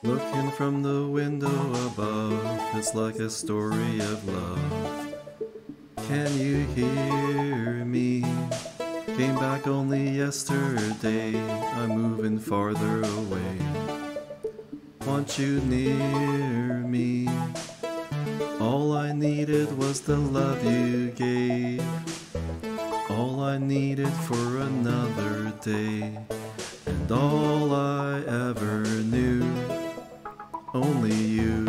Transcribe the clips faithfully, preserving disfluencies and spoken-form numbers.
Looking from the window above, it's like a story of love. Can you hear me? Came back only yesterday, I'm moving farther away. Want you near me. All I needed was the love you gave. All I needed for another day. And all I ever knew, only you.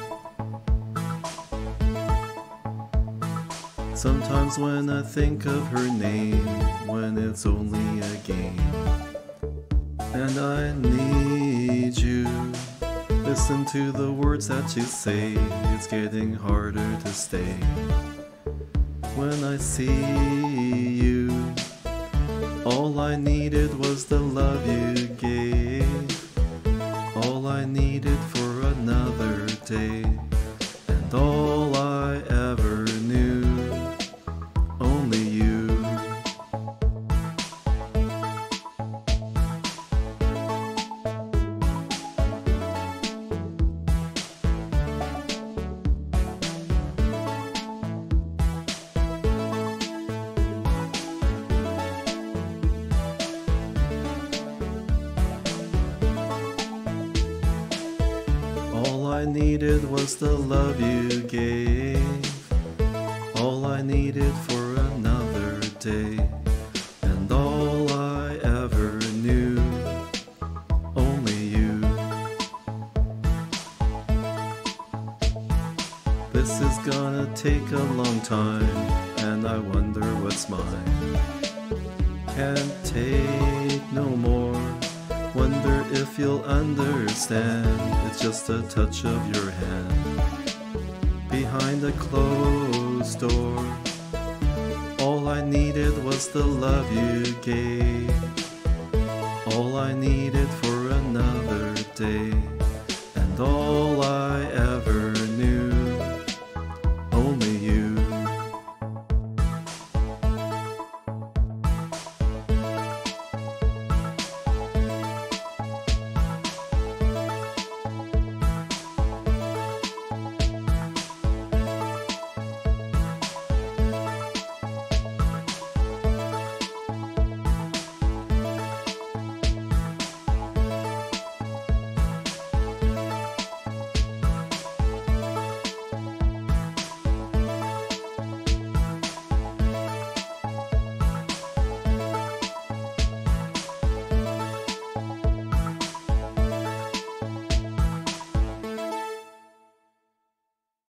Sometimes when I think of her name, when it's only a game, and I need you, listen to the words that you say, it's getting harder to stay. When I see you, all I needed was the love you gave. All I needed for another day. And all I ever knew, only you. All I needed was the love you gave. All I needed for another day. And all I ever knew, only you. This is gonna take a long time, and I wonder what's mine. Can't take no more. Wonder if you'll understand, it's just a touch of your hand. Behind a closed door, all I needed was the love you gave. All I needed for another day.